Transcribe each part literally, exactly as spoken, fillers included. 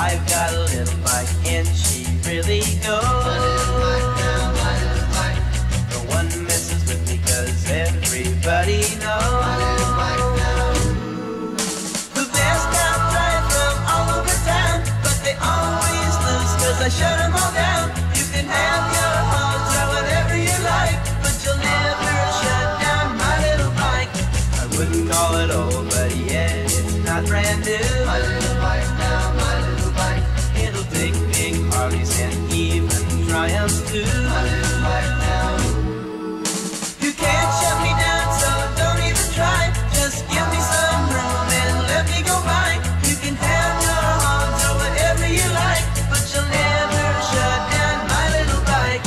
I've got a little bike and she really goes. My little bike now, my little bike. No one messes with me cause everybody knows. My little bike now. The best outright from all over town, but they always lose cause I shut them all down. You can have your hogs or whatever you like, but you'll never shut down my little bike. I wouldn't call it old, but yet it's not brand new. My little bike now, my little bike. It'll take big Harleys and even Triumphs too. My little bike now. You can't shut me down, so don't even try. Just give me some room and let me go by. You can have your hogs or whatever you like, but you'll never shut down my little bike.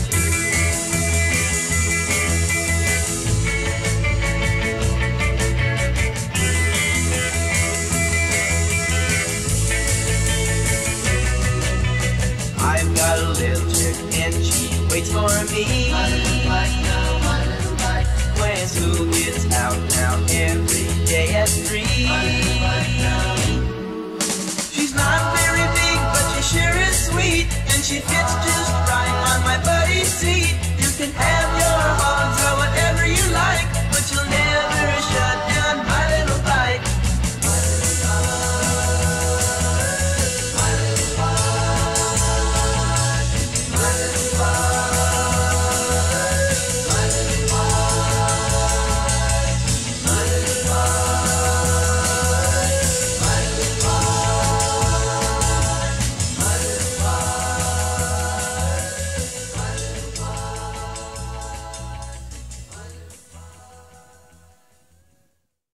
I've got a little chick and she waits for me. My little bike now, my little bike. When school gets out now every day at three.